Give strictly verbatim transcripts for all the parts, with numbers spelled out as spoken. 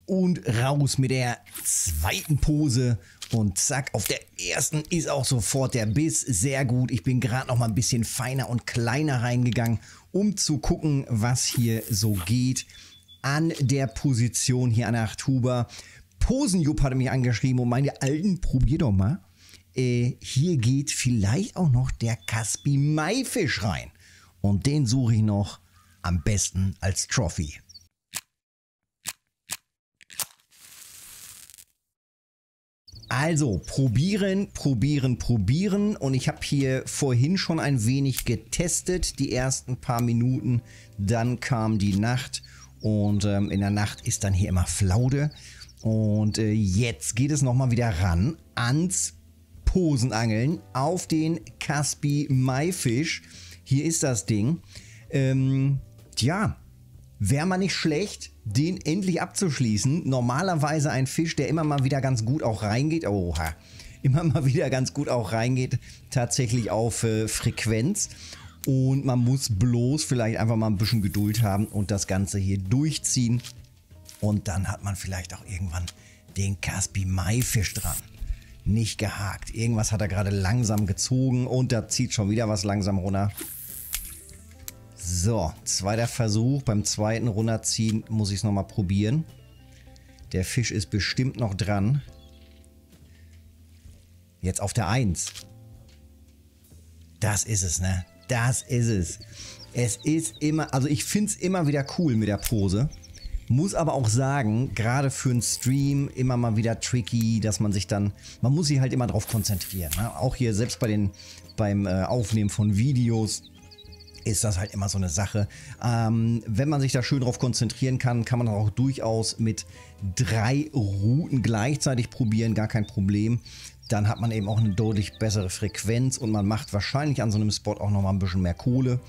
Und raus mit der zweiten Pose. Und zack, auf der ersten ist auch sofort der Biss. Sehr gut. Ich bin gerade noch mal ein bisschen feiner und kleiner reingegangen, um zu gucken, was hier so geht. An der Position hier an der Acht-Huber. Posenjupp hatte mich angeschrieben und meinte, Alten, probier doch mal. Äh, hier geht vielleicht auch noch der Caspi-Maifisch rein. Und den suche ich noch am besten als Trophy. Also probieren, probieren, probieren. Und ich habe hier vorhin schon ein wenig getestet, die ersten paar Minuten. Dann kam die Nacht und ähm, in der Nacht ist dann hier immer Flaude. Und äh, jetzt geht es nochmal wieder ran ans Posenangeln auf den Caspi-Maifisch. Hier ist das Ding. Ähm, tja, wäre mal nicht schlecht, den endlich abzuschließen. Normalerweise ein Fisch, der immer mal wieder ganz gut auch reingeht. Oha, immer mal wieder ganz gut auch reingeht. Tatsächlich auf äh, Frequenz. Und man muss bloß vielleicht einfach mal ein bisschen Geduld haben und das Ganze hier durchziehen. Und dann hat man vielleicht auch irgendwann den Caspi-Maifisch dran. Nicht gehakt. Irgendwas hat er gerade langsam gezogen und da zieht schon wieder was langsam runter. So, zweiter Versuch. Beim zweiten runterziehen muss ich es nochmal probieren. Der Fisch ist bestimmt noch dran. Jetzt auf der eins. Das ist es, ne? Das ist es. Es ist immer, also ich finde es immer wieder cool mit der Pose. Muss aber auch sagen, gerade für einen Stream immer mal wieder tricky, dass man sich dann, man muss sich halt immer drauf konzentrieren. Ne? Auch hier, selbst bei den, beim äh, Aufnehmen von Videos, ist das halt immer so eine Sache. Ähm, wenn man sich da schön drauf konzentrieren kann, kann man auch durchaus mit drei Routen gleichzeitig probieren, gar kein Problem. Dann hat man eben auch eine deutlich bessere Frequenz und man macht wahrscheinlich an so einem Spot auch nochmal ein bisschen mehr Kohle.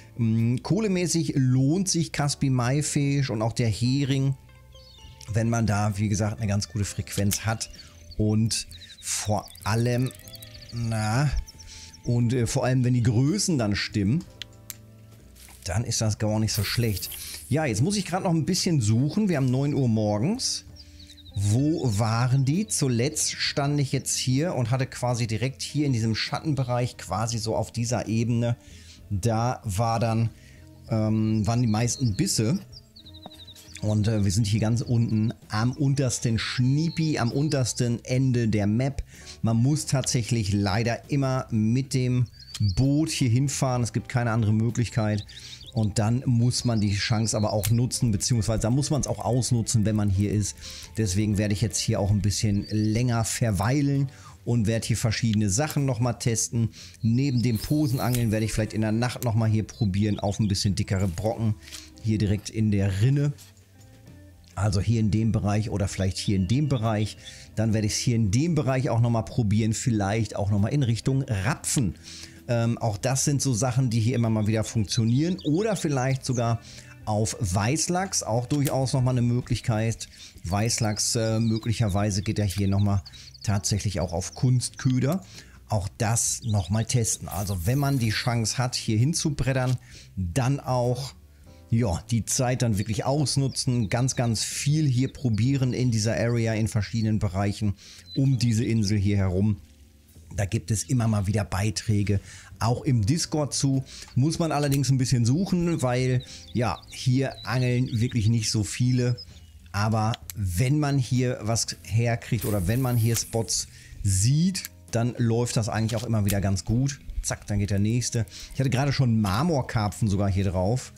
Kohlemäßig lohnt sich Caspi-Maifisch und auch der Hering, wenn man da, wie gesagt, eine ganz gute Frequenz hat und vor allem, na, und äh, vor allem, wenn die Größen dann stimmen, dann ist das gar nicht so schlecht. Ja, jetzt muss ich gerade noch ein bisschen suchen. Wir haben neun Uhr morgens. Wo waren die? Zuletzt stand ich jetzt hier und hatte quasi direkt hier in diesem Schattenbereich, quasi so auf dieser Ebene, da war dann, ähm, waren die meisten Bisse. Und äh, wir sind hier ganz unten am untersten Schniepi, am untersten Ende der Map. Man muss tatsächlich leider immer mit dem Boot hier hinfahren. Es gibt keine andere Möglichkeit. Und dann muss man die Chance aber auch nutzen, beziehungsweise da muss man es auch ausnutzen, wenn man hier ist. Deswegen werde ich jetzt hier auch ein bisschen länger verweilen und werde hier verschiedene Sachen nochmal testen. Neben dem Posenangeln werde ich vielleicht in der Nacht nochmal hier probieren auf ein bisschen dickere Brocken. Hier direkt in der Rinne. Also hier in dem Bereich oder vielleicht hier in dem Bereich. Dann werde ich es hier in dem Bereich auch nochmal probieren. Vielleicht auch nochmal in Richtung Rapfen. Ähm, auch das sind so Sachen, die hier immer mal wieder funktionieren. Oder vielleicht sogar auf Weißlachs. Auch durchaus nochmal eine Möglichkeit. Weißlachs äh, möglicherweise geht er hier nochmal tatsächlich auch auf Kunstköder. Auch das nochmal testen. Also wenn man die Chance hat, hier hinzubrettern, dann auch ja, die Zeit dann wirklich ausnutzen. Ganz, ganz viel hier probieren in dieser Area in verschiedenen Bereichen um diese Insel hier herum. Da gibt es immer mal wieder Beiträge, auch im Discord zu. Muss man allerdings ein bisschen suchen, weil ja, hier angeln wirklich nicht so viele. Aber wenn man hier was herkriegt oder wenn man hier Spots sieht, dann läuft das eigentlich auch immer wieder ganz gut. Zack, dann geht der nächste. Ich hatte gerade schon Marmorkarpfen sogar hier drauf.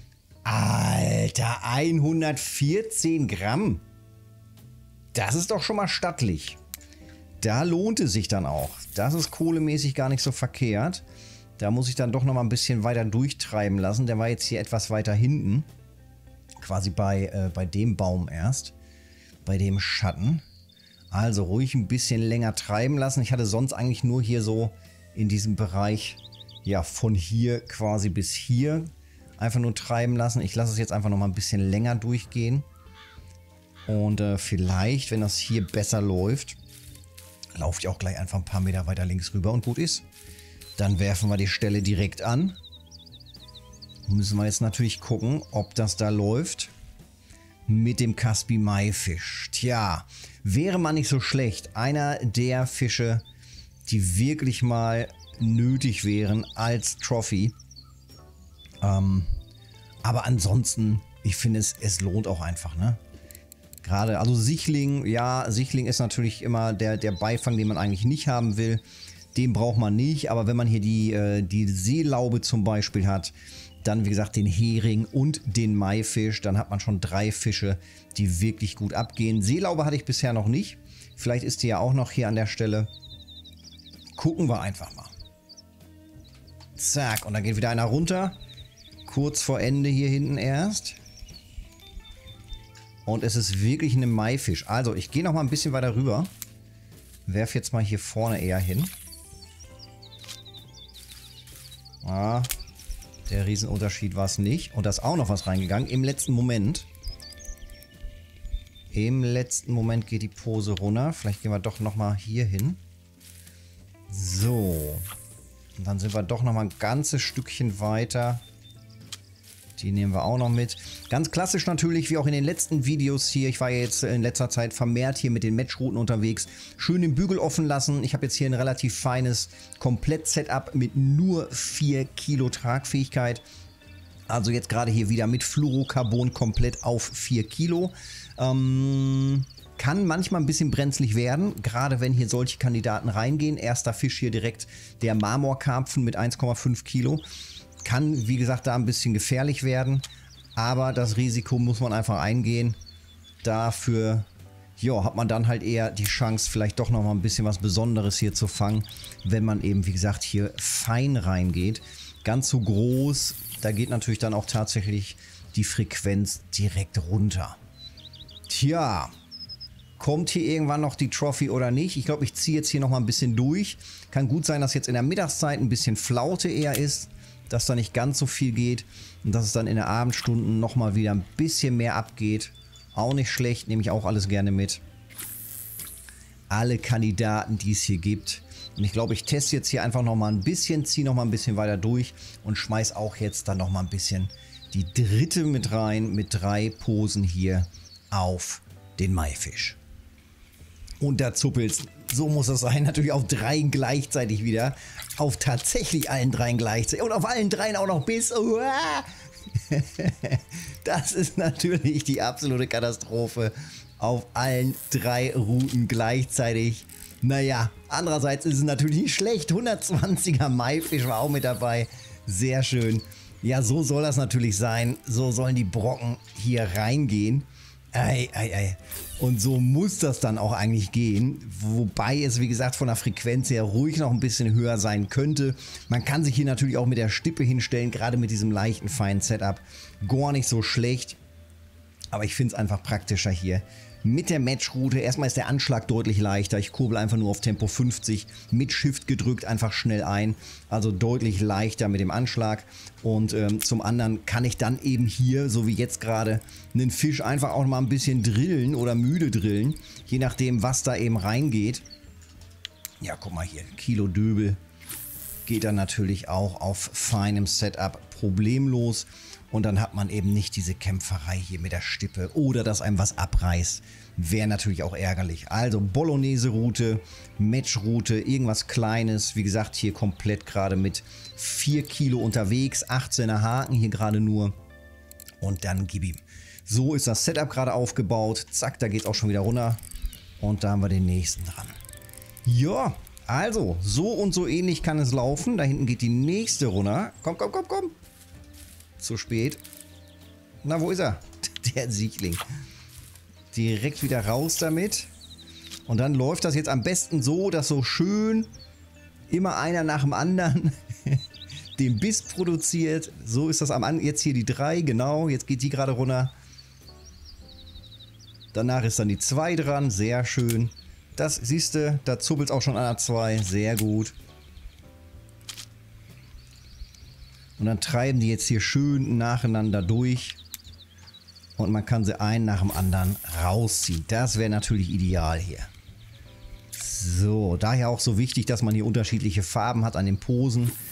Alter, hundertvierzehn Gramm. Das ist doch schon mal stattlich. Da lohnt es sich dann auch. Das ist kohlemäßig gar nicht so verkehrt. Da muss ich dann doch noch mal ein bisschen weiter durchtreiben lassen. Der war jetzt hier etwas weiter hinten. Quasi bei, äh, bei dem Baum erst. Bei dem Schatten. Also ruhig ein bisschen länger treiben lassen. Ich hatte sonst eigentlich nur hier so in diesem Bereich, ja, von hier quasi bis hier einfach nur treiben lassen. Ich lasse es jetzt einfach noch mal ein bisschen länger durchgehen. Und äh, vielleicht, wenn das hier besser läuft, laufe ich auch gleich einfach ein paar Meter weiter links rüber und gut ist. Dann werfen wir die Stelle direkt an. Müssen wir jetzt natürlich gucken, ob das da läuft. mit dem Caspi Maifisch. Tja, wäre man nicht so schlecht. Einer der Fische, die wirklich mal nötig wären als Trophy. Ähm, aber ansonsten, ich finde es, es lohnt auch einfach, ne? Gerade, also Sichling, ja, Sichling ist natürlich immer der, der Beifang, den man eigentlich nicht haben will. Den braucht man nicht, aber wenn man hier die, äh, die Seelaube zum Beispiel hat, dann wie gesagt den Hering und den Maifisch, dann hat man schon drei Fische, die wirklich gut abgehen. Seelaube hatte ich bisher noch nicht. Vielleicht ist die ja auch noch hier an der Stelle. Gucken wir einfach mal. Zack, und dann geht wieder einer runter. Kurz vor Ende hier hinten erst. Und es ist wirklich ein Maifisch. Also, ich gehe noch mal ein bisschen weiter rüber. Werf jetzt mal hier vorne eher hin. Ah, der Riesenunterschied war es nicht. Und da ist auch noch was reingegangen. Im letzten Moment. Im letzten Moment geht die Pose runter. Vielleicht gehen wir doch noch mal hier hin. So. Und dann sind wir doch noch mal ein ganzes Stückchen weiter. Die nehmen wir auch noch mit. Ganz klassisch natürlich, wie auch in den letzten Videos hier. Ich war ja jetzt in letzter Zeit vermehrt hier mit den Matchrouten unterwegs. Schön den Bügel offen lassen. Ich habe jetzt hier ein relativ feines Komplett-Setup mit nur vier Kilo Tragfähigkeit. Also jetzt gerade hier wieder mit Fluorocarbon komplett auf vier Kilo. Ähm, kann manchmal ein bisschen brenzlig werden, gerade wenn hier solche Kandidaten reingehen. Erster Fisch hier direkt der Marmorkarpfen mit eins Komma fünf Kilo. Kann, wie gesagt, da ein bisschen gefährlich werden, aber das Risiko muss man einfach eingehen. Dafür jo, hat man dann halt eher die Chance, vielleicht doch noch mal ein bisschen was Besonderes hier zu fangen, wenn man eben, wie gesagt, hier fein reingeht. Ganz so groß, da geht natürlich dann auch tatsächlich die Frequenz direkt runter. Tja, kommt hier irgendwann noch die Trophy oder nicht? Ich glaube, ich ziehe jetzt hier noch mal ein bisschen durch. Kann gut sein, dass jetzt in der Mittagszeit ein bisschen Flaute eher ist, dass da nicht ganz so viel geht und dass es dann in den Abendstunden nochmal wieder ein bisschen mehr abgeht. Auch nicht schlecht, nehme ich auch alles gerne mit. Alle Kandidaten, die es hier gibt. Und ich glaube, ich teste jetzt hier einfach nochmal ein bisschen, ziehe nochmal ein bisschen weiter durch und schmeiß auch jetzt dann nochmal ein bisschen die dritte mit rein, mit drei Posen hier auf den Maifisch. Und da zuppelt's. So muss es sein. Natürlich auf dreien gleichzeitig wieder. Auf tatsächlich allen dreien gleichzeitig. Und auf allen dreien auch noch bis. Uah! Das ist natürlich die absolute Katastrophe. Auf allen drei Routen gleichzeitig. Naja, andererseits ist es natürlich nicht schlecht. hundertzwanziger Maifisch war auch mit dabei. Sehr schön. Ja, so soll das natürlich sein. So sollen die Brocken hier reingehen. Ei, ei, ei. Und so muss das dann auch eigentlich gehen, wobei es, wie gesagt, von der Frequenz her ruhig noch ein bisschen höher sein könnte. Man kann sich hier natürlich auch mit der Stippe hinstellen, gerade mit diesem leichten, feinen Setup. Gar nicht so schlecht, aber ich finde es einfach praktischer hier. Mit der Matchroute, erstmal ist der Anschlag deutlich leichter. Ich kurbel einfach nur auf Tempo fünfzig, mit Shift gedrückt einfach schnell ein. Also deutlich leichter mit dem Anschlag. Und ähm, zum anderen kann ich dann eben hier, so wie jetzt gerade, einen Fisch einfach auch mal ein bisschen drillen oder müde drillen. Je nachdem, was da eben reingeht. Ja, guck mal hier, Kilo Döbel geht dann natürlich auch auf feinem Setup problemlos. Und dann hat man eben nicht diese Kämpferei hier mit der Stippe oder dass einem was abreißt. Wäre natürlich auch ärgerlich. Also Bolognese-Route, Match-Route, irgendwas Kleines. Wie gesagt, hier komplett gerade mit vier Kilo unterwegs. achtzehner Haken hier gerade nur. Und dann gib ihm. So ist das Setup gerade aufgebaut. Zack, da geht es auch schon wieder runter. Und da haben wir den nächsten dran. Ja, also so und so ähnlich kann es laufen. Da hinten geht die nächste runter. Komm, komm, komm, komm. Zu spät. Na, wo ist er? Der Sichling. Direkt wieder raus damit. Und dann läuft das jetzt am besten so, dass so schön immer einer nach dem anderen den Biss produziert. So ist das am Anfang. Jetzt hier die drei, genau. Jetzt geht die gerade runter. Danach ist dann die zwei dran. Sehr schön. Das siehst du, da zuppelt es auch schon an der zwei. Sehr gut. Und dann treiben die jetzt hier schön nacheinander durch. Und man kann sie einen nach dem anderen rausziehen. Das wäre natürlich ideal hier. So, daher auch so wichtig, dass man hier unterschiedliche Farben hat an den Posen.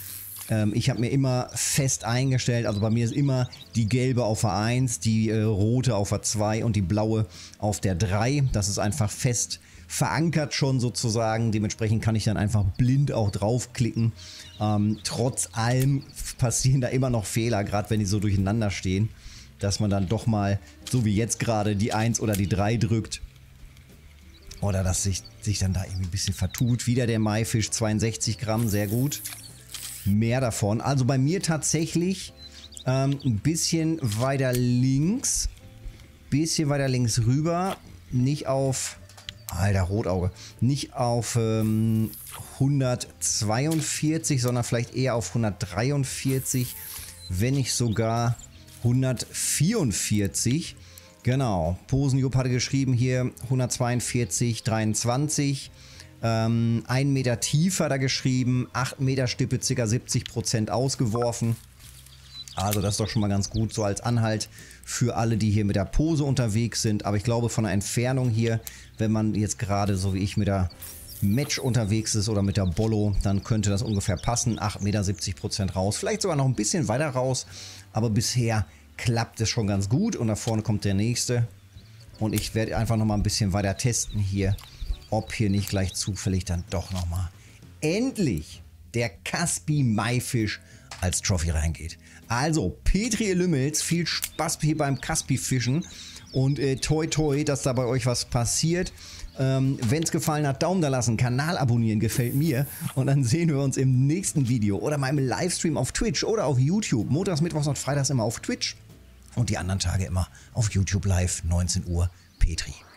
Ähm, ich habe mir immer fest eingestellt, also bei mir ist immer die gelbe auf der eins, die äh, rote auf der zwei und die blaue auf der drei. Das ist einfach fest verankert schon sozusagen. Dementsprechend kann ich dann einfach blind auch draufklicken. Ähm, trotz allem passieren da immer noch Fehler, gerade wenn die so durcheinander stehen, dass man dann doch mal, so wie jetzt gerade, die eins oder die drei drückt. Oder dass sich, sich dann da irgendwie ein bisschen vertut. Wieder der Maifisch, zweiundsechzig Gramm, sehr gut. Mehr davon. Also bei mir tatsächlich ähm, ein bisschen weiter links. Bisschen weiter links rüber. Nicht auf... Alter, Rotauge. Nicht auf ähm, hundertzweiundvierzig, sondern vielleicht eher auf hundertdreiundvierzig, wenn nicht sogar hundertvierundvierzig. Genau. Posenjupp hatte geschrieben hier hundertzweiundvierzig, dreiundzwanzig. Ähm, ein Meter tiefer da geschrieben. acht Meter Stippe, ca. siebzig Prozent ausgeworfen. Also das ist doch schon mal ganz gut, so als Anhalt für alle, die hier mit der Pose unterwegs sind. Aber ich glaube, von der Entfernung hier, wenn man jetzt gerade so wie ich mit der Match unterwegs ist oder mit der Bollo, dann könnte das ungefähr passen. acht Meter, siebzig Prozent raus. Vielleicht sogar noch ein bisschen weiter raus. Aber bisher klappt es schon ganz gut. Und da vorne kommt der nächste. Und ich werde einfach noch mal ein bisschen weiter testen hier, ob hier nicht gleich zufällig dann doch noch mal endlich der Caspi Maifisch als Trophy reingeht. Also, Petri Lümmels, viel Spaß hier beim Caspi-Fischen und äh, toi toi, dass da bei euch was passiert. Ähm, Wenn es gefallen hat, Daumen da lassen, Kanal abonnieren, gefällt mir. Und dann sehen wir uns im nächsten Video oder meinem Livestream auf Twitch oder auf YouTube. Montags, Mittwochs und Freitags immer auf Twitch und die anderen Tage immer auf YouTube live, neunzehn Uhr, Petri.